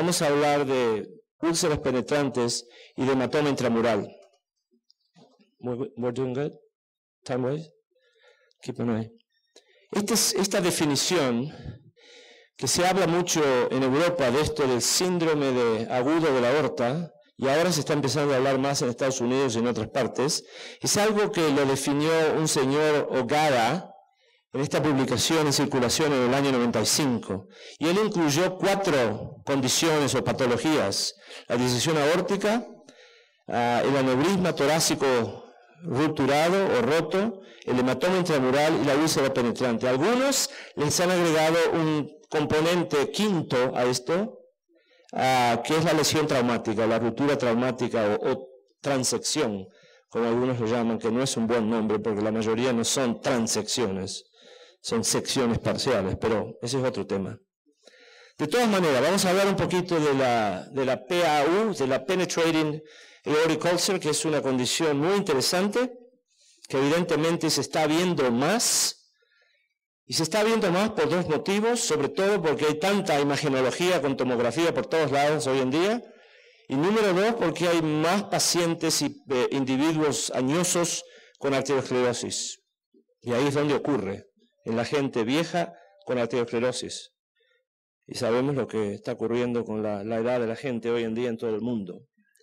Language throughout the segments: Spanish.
vamos a hablar de úlceras penetrantes y de hematoma intramural. We're doing good? Time-wise? Keep an eye. Esta definición, que se habla mucho en Europa de esto del síndrome agudo de la aorta, y ahora se está empezando a hablar más en Estados Unidos y en otras partes, es algo que lo definió un señor Ogata en esta publicación en circulación en el año 95. Y él incluyó 4 condiciones o patologías: la disección aórtica, el aneurisma torácico rupturado o roto, el hematoma intramural y la úlcera penetrante. Algunos les han agregado un componente quinto a esto, que es la lesión traumática, la ruptura traumática o transección, como algunos lo llaman, que no es un buen nombre porque la mayoría no son transecciones, son secciones parciales, pero ese es otro tema. De todas maneras, vamos a hablar un poquito de la PAU, de la Penetrating Aortic Ulcer, que es una condición muy interesante, que evidentemente se está viendo más, y se está viendo más por 2 motivos, sobre todo porque hay tanta imagenología con tomografía por todos lados hoy en día, y número 2, porque hay más pacientes y individuos añosos con arteriosclerosis. Y ahí es donde ocurre, en la gente vieja con arteriosclerosis. Y sabemos lo que está ocurriendo con la edad de la gente hoy en día en todo el mundo.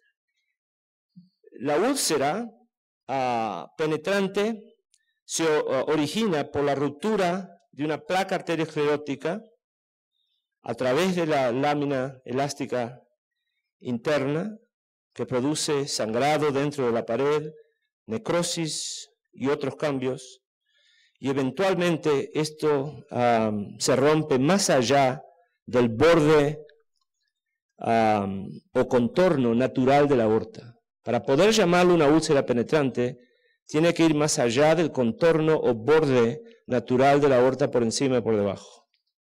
La úlcera penetrante se origina por la ruptura de una placa arteriosclerótica a través de la lámina elástica interna, que produce sangrado dentro de la pared, necrosis y otros cambios, y eventualmente esto se rompe más allá del borde o contorno natural de la aorta. Para poder llamarlo una úlcera penetrante, tiene que ir más allá del contorno o borde natural de la aorta, por encima y por debajo.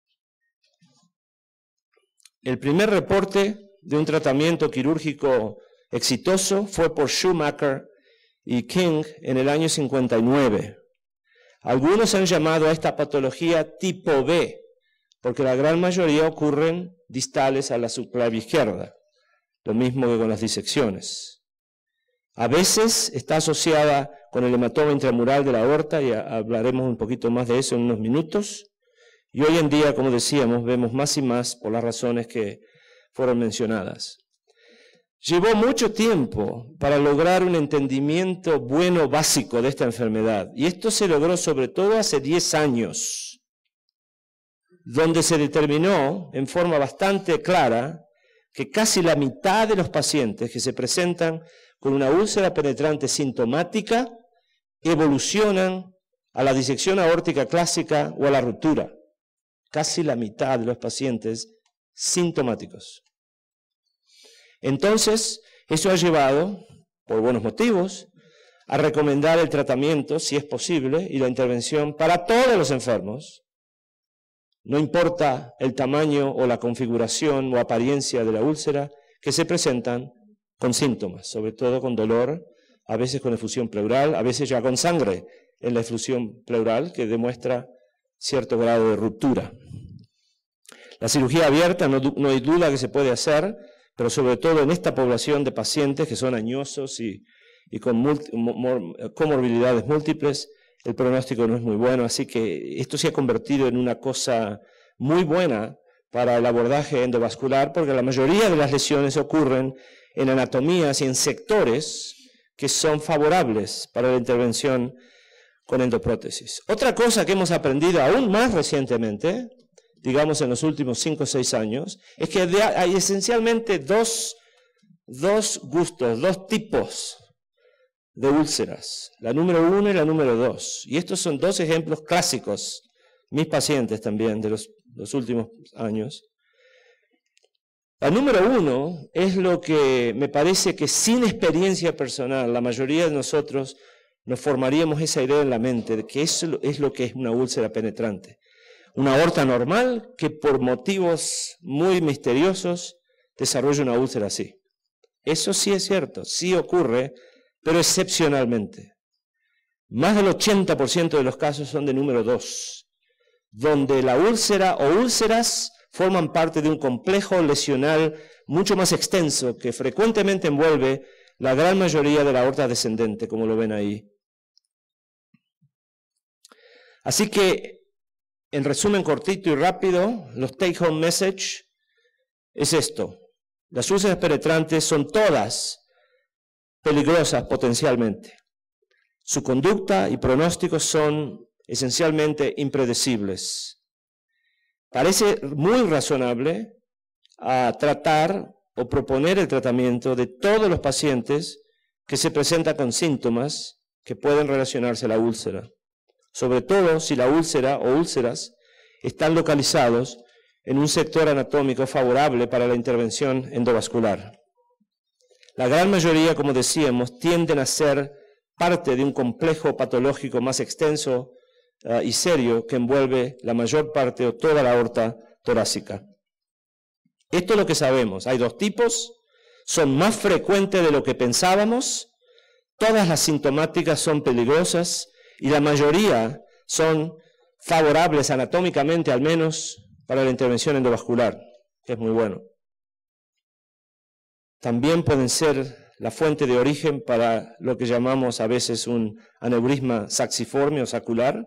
El primer reporte de un tratamiento quirúrgico exitoso fue por Schumacher y King en el año 59. Algunos han llamado a esta patología tipo B, porque la gran mayoría ocurren distales a la subclavia izquierda, lo mismo que con las disecciones. A veces está asociada con el hematoma intramural de la aorta, y hablaremos un poquito más de eso en unos minutos. Y hoy en día, como decíamos, vemos más y más por las razones que fueron mencionadas. Llevó mucho tiempo para lograr un entendimiento bueno básico de esta enfermedad, y esto se logró sobre todo hace 10 años, donde se determinó en forma bastante clara que casi la mitad de los pacientes que se presentan con una úlcera penetrante sintomática evolucionan a la disección aórtica clásica o a la ruptura. Casi la mitad de los pacientes sintomáticos. Entonces, eso ha llevado, por buenos motivos, a recomendar el tratamiento, si es posible, y la intervención para todos los enfermos. No importa el tamaño o la configuración o apariencia de la úlcera, que se presentan con síntomas, sobre todo con dolor, a veces con efusión pleural, a veces ya con sangre en la efusión pleural, que demuestra cierto grado de ruptura. La cirugía abierta no hay duda que se puede hacer, pero sobre todo en esta población de pacientes que son añosos y con comorbilidades múltiples, el pronóstico no es muy bueno, así que esto se ha convertido en una cosa muy buena para el abordaje endovascular, porque la mayoría de las lesiones ocurren en anatomías y en sectores que son favorables para la intervención con endoprótesis. Otra cosa que hemos aprendido aún más recientemente, digamos en los últimos 5 o 6 años, es que hay esencialmente dos tipos de úlceras, la número 1 y la número 2. Y estos son 2 ejemplos clásicos, mis pacientes también de los últimos años. La número 1 es lo que me parece que sin experiencia personal, la mayoría de nosotros nos formaríamos esa idea en la mente, de que eso es lo que es una úlcera penetrante. Una aorta normal que por motivos muy misteriosos desarrolla una úlcera así. Eso sí es cierto, sí ocurre, pero excepcionalmente. Más del 80% de los casos son de número 2, donde la úlcera o úlceras forman parte de un complejo lesional mucho más extenso que frecuentemente envuelve la gran mayoría de la aorta descendente, como lo ven ahí. Así que, en resumen cortito y rápido, los take-home message es esto. Las úlceras penetrantes son todas peligrosas potencialmente. Su conducta y pronósticos son esencialmente impredecibles. Parece muy razonable tratar o proponer el tratamiento de todos los pacientes que se presentan con síntomas que pueden relacionarse a la úlcera, sobre todo si la úlcera o úlceras están localizados en un sector anatómico favorable para la intervención endovascular. La gran mayoría, como decíamos, tienden a ser parte de un complejo patológico más extenso y serio que envuelve la mayor parte o toda la aorta torácica. Esto es lo que sabemos. Hay dos tipos, son más frecuentes de lo que pensábamos, todas las sintomáticas son peligrosas y la mayoría son favorables anatómicamente al menos para la intervención endovascular, que es muy bueno. También pueden ser la fuente de origen para lo que llamamos a veces un aneurisma saxiforme o sacular.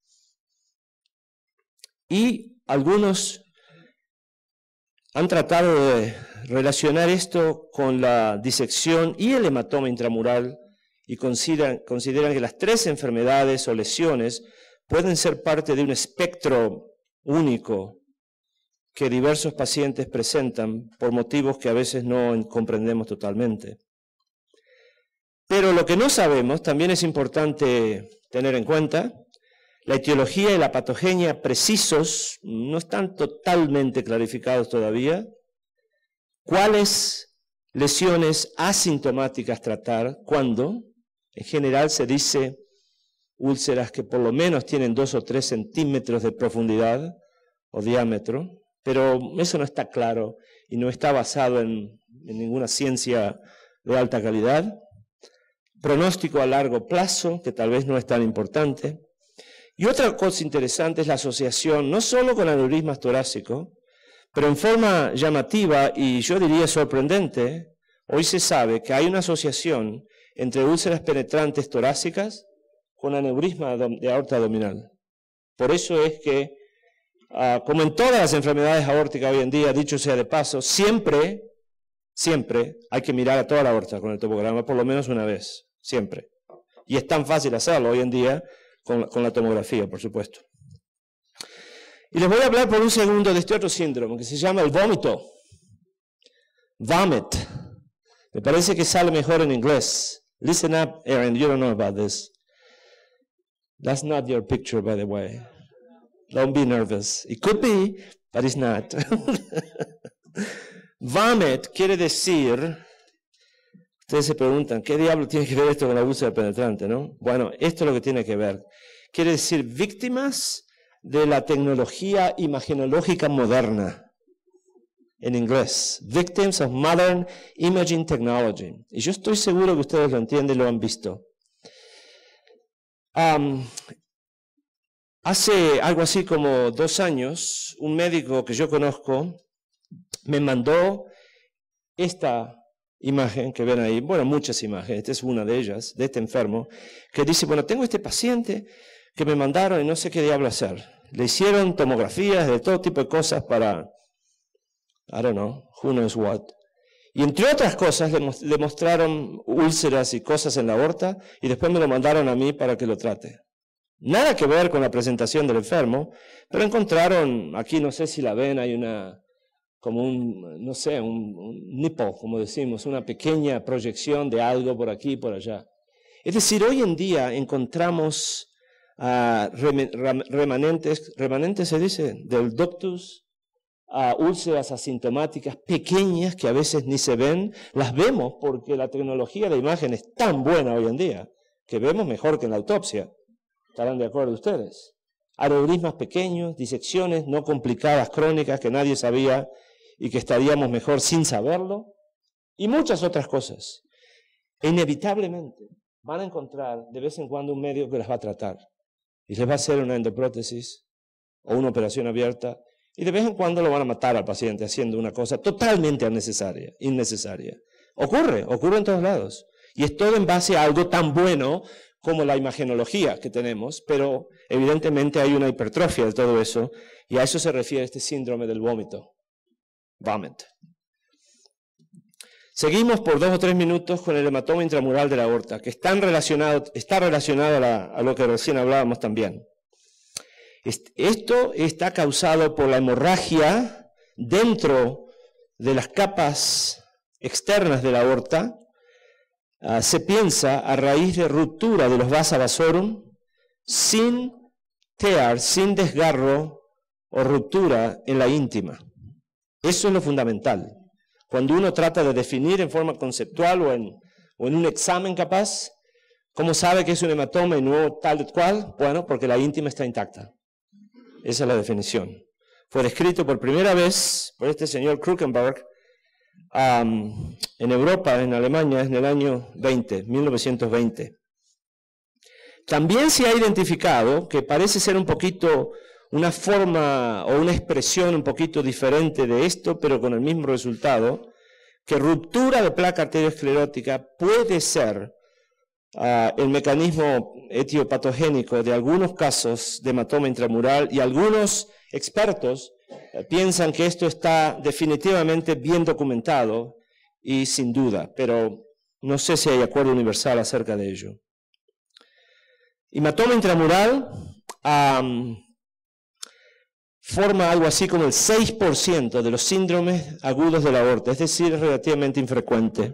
Y algunos han tratado de relacionar esto con la disección y el hematoma intramural y consideran que las tres enfermedades o lesiones pueden ser parte de un espectro único que diversos pacientes presentan por motivos que a veces no comprendemos totalmente. Pero lo que no sabemos, también es importante tener en cuenta, la etiología y la patogenia precisos no están totalmente clarificados todavía. ¿Cuáles lesiones asintomáticas tratar? ¿Cuándo? En general se dice úlceras que por lo menos tienen 2 o 3 centímetros de profundidad o diámetro, pero eso no está claro y no está basado en ninguna ciencia de alta calidad. Pronóstico a largo plazo, que tal vez no es tan importante. Y otra cosa interesante es la asociación, no solo con aneurismas torácicos, pero en forma llamativa y yo diría sorprendente, hoy se sabe que hay una asociación entre úlceras penetrantes torácicas con aneurisma de aorta abdominal. Por eso es que, como en todas las enfermedades aórticas hoy en día, dicho sea de paso, siempre hay que mirar a toda la aorta con el tomograma, por lo menos una vez, siempre. Y es tan fácil hacerlo hoy en día con la tomografía, por supuesto. Y les voy a hablar por un segundo de este otro síndrome que se llama el vómito. Vomit. Me parece que sale mejor en inglés. Listen up, Aaron, you don't know about this. That's not your picture, by the way. Don't be nervous. It could be, but it's not. Vomit quiere decir, ustedes se preguntan, ¿qué diablo tiene que ver esto con la úlcera penetrante, no? Bueno, esto es lo que tiene que ver. Quiere decir víctimas de la tecnología imagenológica moderna. En inglés, Victims of Modern Imaging Technology. Y yo estoy seguro que ustedes lo entienden y lo han visto. Hace algo así como 2 años, un médico que yo conozco me mandó esta imagen que ven ahí, bueno, muchas imágenes, esta es una de ellas, de este enfermo, que dice, bueno, tengo este paciente que me mandaron y no sé qué diablo hacer. Le hicieron tomografías de todo tipo de cosas para, I don't know, who knows what. Y entre otras cosas le mostraron úlceras y cosas en la aorta y después me lo mandaron a mí para que lo trate. Nada que ver con la presentación del enfermo, pero encontraron, aquí no sé si la ven, hay como un nipple, como decimos, una pequeña proyección de algo por aquí y por allá. Es decir, hoy en día encontramos remanentes se dice, del ductus, úlceras asintomáticas pequeñas que a veces ni se ven, las vemos porque la tecnología de imagen es tan buena hoy en día que vemos mejor que en la autopsia. ¿Estarán de acuerdo ustedes? Aneurismas pequeños, disecciones no complicadas, crónicas, que nadie sabía y que estaríamos mejor sin saberlo, y muchas otras cosas. Inevitablemente van a encontrar de vez en cuando un médico que las va a tratar y les va a hacer una endoprótesis o una operación abierta Y de vez en cuando lo van a matar al paciente haciendo una cosa totalmente innecesaria. Ocurre en todos lados. Y es todo en base a algo tan bueno como la imagenología que tenemos, pero evidentemente hay una hipertrofia de todo eso, y a eso se refiere este síndrome del vómito. Vomit. Seguimos por 2 o 3 minutos con el hematoma intramural de la aorta, que está relacionado a lo que recién hablábamos también. Esto está causado por la hemorragia dentro de las capas externas de la aorta. Se piensa a raíz de ruptura de los vasa vasorum sin tear, sin desgarro o ruptura en la íntima. Eso es lo fundamental. Cuando uno trata de definir en forma conceptual o en un examen capaz, ¿cómo sabe que es un hematoma y no tal cual? Bueno, porque la íntima está intacta. Esa es la definición. Fue descrito por primera vez por este señor Krukenberg en Europa, en Alemania, en el año 1920. También se ha identificado que parece ser un poquito una forma o una expresión un poquito diferente de esto, pero con el mismo resultado, que ruptura de placa arteriosclerótica puede ser el mecanismo etiopatogénico de algunos casos de hematoma intramural, y algunos expertos piensan que esto está definitivamente bien documentado y sin duda, pero no sé si hay acuerdo universal acerca de ello. Hematoma intramural forma algo así como el 6% de los síndromes agudos de la aorta, es decir, es relativamente infrecuente.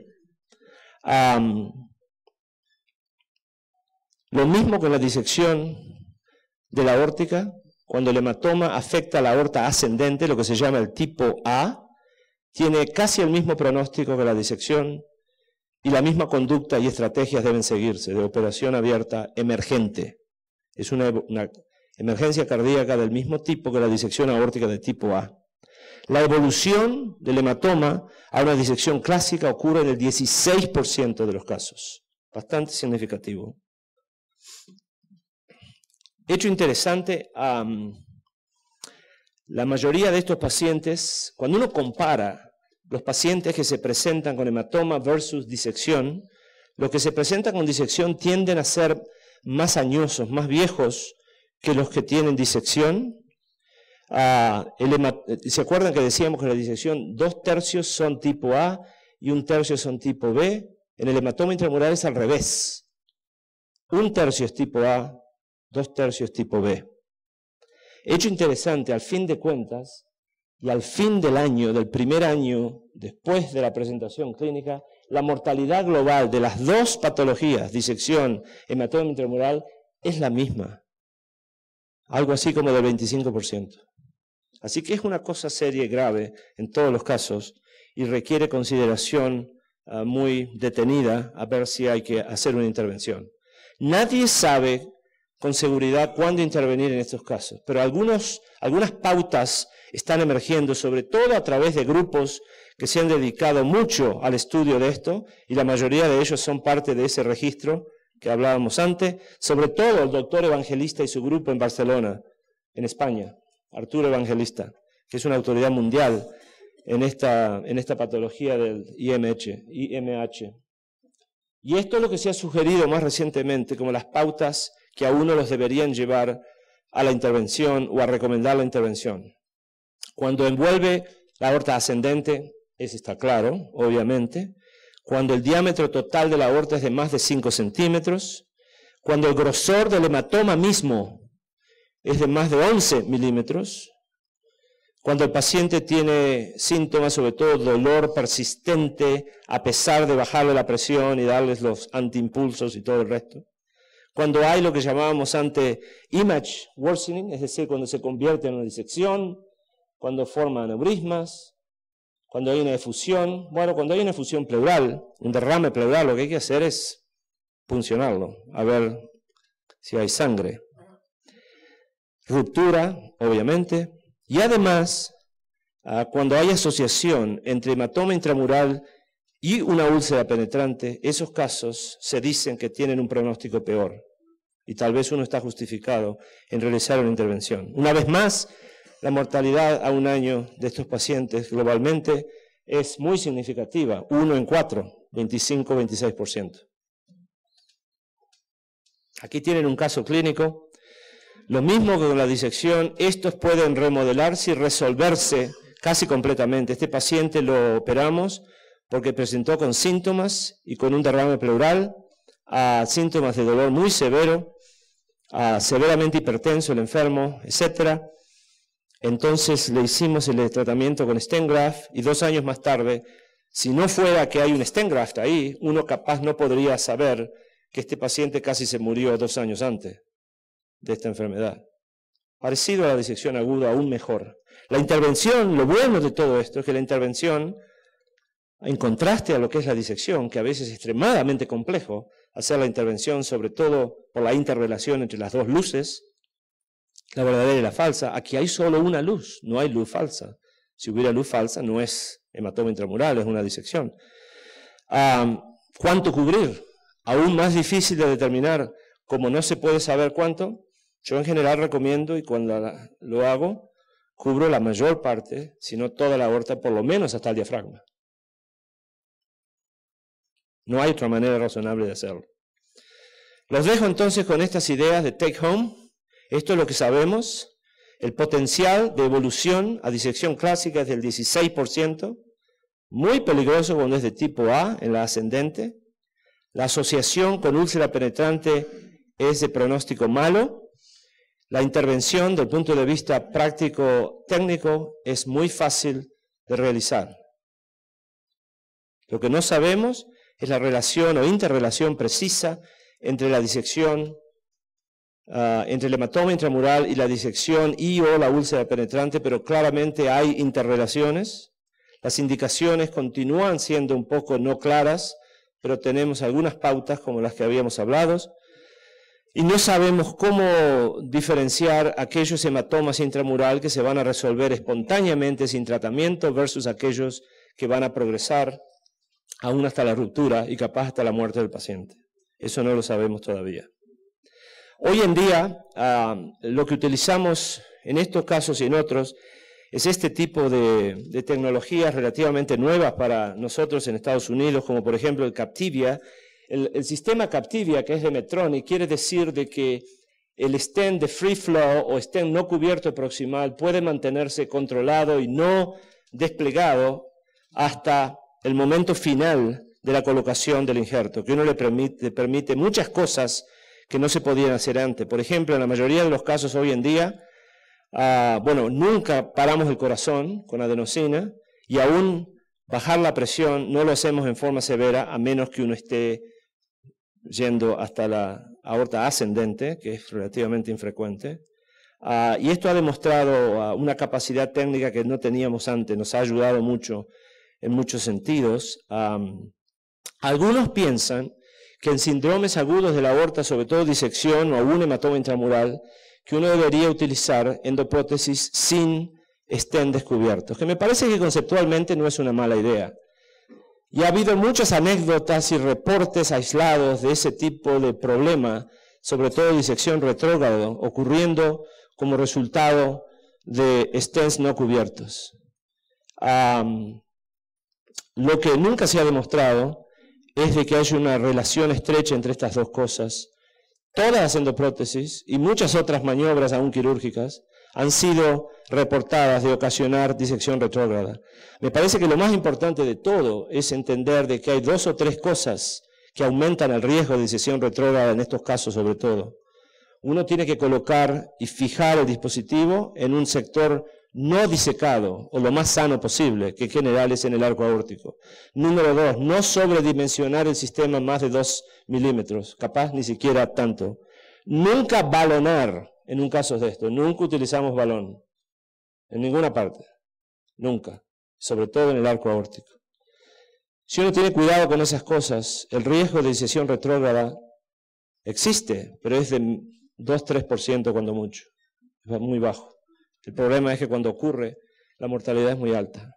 Lo mismo con la disección de la aórtica, cuando el hematoma afecta a la aorta ascendente, lo que se llama el tipo A, tiene casi el mismo pronóstico que la disección y la misma conducta y estrategias deben seguirse de operación abierta emergente. Es una emergencia cardíaca del mismo tipo que la disección aórtica de tipo A. La evolución del hematoma a una disección clásica ocurre en el 16% de los casos, bastante significativo. Hecho interesante, la mayoría de estos pacientes, cuando uno compara los pacientes que se presentan con hematoma versus disección, los que se presentan con disección tienden a ser más añosos, más viejos que los que tienen disección. ¿Se acuerdan que decíamos que en la disección 2/3 son tipo A y 1/3 son tipo B? En el hematoma intramural es al revés. 1/3 es tipo A, 2/3 tipo B. Hecho interesante, al fin de cuentas, y al fin del año, del primer año después de la presentación clínica, la mortalidad global de las dos patologías, disección, hematoma intramural, es la misma. Algo así como del 25%. Así que es una cosa seria y grave en todos los casos y requiere consideración muy detenida a ver si hay que hacer una intervención. Nadie sabe con seguridad cuándo intervenir en estos casos, pero algunas pautas están emergiendo, sobre todo a través de grupos que se han dedicado mucho al estudio de esto, y la mayoría de ellos son parte de ese registro que hablábamos antes, sobre todo el doctor Evangelista y su grupo en Barcelona, en España, Arturo Evangelista, que es una autoridad mundial en esta patología del IMH. Y esto es lo que se ha sugerido más recientemente como las pautas que a uno los deberían llevar a la intervención o a recomendar la intervención. Cuando envuelve la aorta ascendente, eso está claro, obviamente. Cuando el diámetro total de la aorta es de más de 5 centímetros. Cuando el grosor del hematoma mismo es de más de 11 milímetros. Cuando el paciente tiene síntomas, sobre todo dolor persistente, a pesar de bajarle la presión y darles los antiimpulsos y todo el resto. Cuando hay lo que llamábamos antes image worsening, es decir, cuando se convierte en una disección, cuando forma aneurismas, cuando hay una efusión. Bueno, cuando hay una efusión pleural, un derrame pleural, lo que hay que hacer es puncionarlo, a ver si hay sangre. Ruptura, obviamente. Y además, cuando hay asociación entre hematoma intramural y una úlcera penetrante, esos casos se dicen que tienen un pronóstico peor. Y tal vez uno está justificado en realizar una intervención. Una vez más, la mortalidad a un año de estos pacientes globalmente es muy significativa, 1 en 4, 25-26%. Aquí tienen un caso clínico. Lo mismo que con la disección, estos pueden remodelarse y resolverse casi completamente. Este paciente lo operamos porque presentó con síntomas y con un derrame pleural, síntomas de dolor muy severo, severamente hipertenso el enfermo, etc. Entonces le hicimos el tratamiento con stent graft y 2 años más tarde, si no fuera que hay un stent graft ahí, uno capaz no podría saber que este paciente casi se murió 2 años antes de esta enfermedad. Parecido a la disección aguda, aún mejor. La intervención, lo bueno de todo esto es que la intervención, en contraste a lo que es la disección, que a veces es extremadamente complejo hacer la intervención, sobre todo por la interrelación entre las dos luces, la verdadera y la falsa, aquí hay solo una luz, no hay luz falsa. Si hubiera luz falsa no es hematoma intramural, es una disección. ¿Cuánto cubrir? Aún más difícil de determinar, como no se puede saber cuánto, yo en general recomiendo, y cuando lo hago, cubro la mayor parte, si no toda la aorta, por lo menos hasta el diafragma. No hay otra manera razonable de hacerlo. Los dejo entonces con estas ideas de take home. Esto es lo que sabemos. El potencial de evolución a disección clásica es del 16%, muy peligroso cuando es de tipo A, en la ascendente. La asociación con úlcera penetrante es de pronóstico malo. La intervención, desde el punto de vista práctico-técnico, es muy fácil de realizar. Lo que no sabemos es la relación o interrelación precisa entre la disección, entre el hematoma intramural y la disección y o la úlcera penetrante, pero claramente hay interrelaciones. Las indicaciones continúan siendo un poco no claras, pero tenemos algunas pautas como las que habíamos hablado. Y no sabemos cómo diferenciar aquellos hematomas intramural que se van a resolver espontáneamente sin tratamiento versus aquellos que van a progresar aún hasta la ruptura y capaz hasta la muerte del paciente. Eso no lo sabemos todavía. Hoy en día, lo que utilizamos en estos casos y en otros es este tipo de tecnologías relativamente nuevas para nosotros en Estados Unidos, como por ejemplo el Captivia. El sistema Captivia, que es de Medtronic, quiere decir de que el stent de free flow o stent no cubierto proximal puede mantenerse controlado y no desplegado hasta el momento final de la colocación del injerto, que uno le permite muchas cosas que no se podían hacer antes. Por ejemplo, en la mayoría de los casos hoy en día, nunca paramos el corazón con adenosina y aún bajar la presión no lo hacemos en forma severa a menos que uno esté yendo hasta la aorta ascendente, que es relativamente infrecuente. Y esto ha demostrado una capacidad técnica que no teníamos antes, nos ha ayudado mucho en muchos sentidos. Algunos piensan que en síndromes agudos de la aorta, sobre todo disección o un hematoma intramural, que uno debería utilizar endoprótesis sin stent descubiertos, que me parece que conceptualmente no es una mala idea. Y ha habido muchas anécdotas y reportes aislados de ese tipo de problema, sobre todo disección retrógrado, ocurriendo como resultado de stents no cubiertos. Lo que nunca se ha demostrado es de que hay una relación estrecha entre estas dos cosas. Todas las endoprótesis y muchas otras maniobras aún quirúrgicas han sido reportadas de ocasionar disección retrógrada. Me parece que lo más importante de todo es entender de que hay 2 o 3 cosas que aumentan el riesgo de disección retrógrada en estos casos sobre todo. Uno tiene que colocar y fijar el dispositivo en un sector no disecado o lo más sano posible, que en general es en el arco aórtico. Número 2, no sobredimensionar el sistema más de 2 milímetros, capaz ni siquiera tanto. Nunca balonar en un caso de esto, nunca utilizamos balón, en ninguna parte, nunca, sobre todo en el arco aórtico. Si uno tiene cuidado con esas cosas, el riesgo de disección retrógrada existe, pero es de 2-3% cuando mucho, es muy bajo. El problema es que cuando ocurre, la mortalidad es muy alta.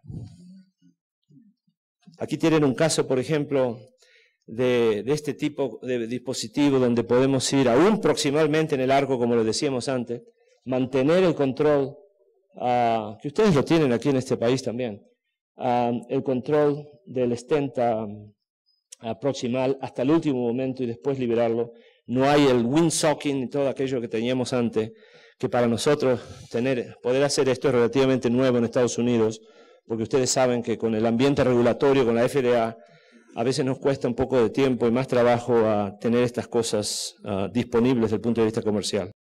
Aquí tienen un caso, por ejemplo, de este tipo de dispositivo donde podemos ir aún proximalmente en el arco, como lo decíamos antes, mantener el control que ustedes lo tienen aquí en este país también, el control del stent proximal hasta el último momento y después liberarlo. No hay el windsocking y todo aquello que teníamos antes, que para nosotros poder hacer esto es relativamente nuevo en Estados Unidos, porque ustedes saben que con el ambiente regulatorio, con la FDA, a veces nos cuesta un poco de tiempo y más trabajo a tener estas cosas disponibles desde el punto de vista comercial.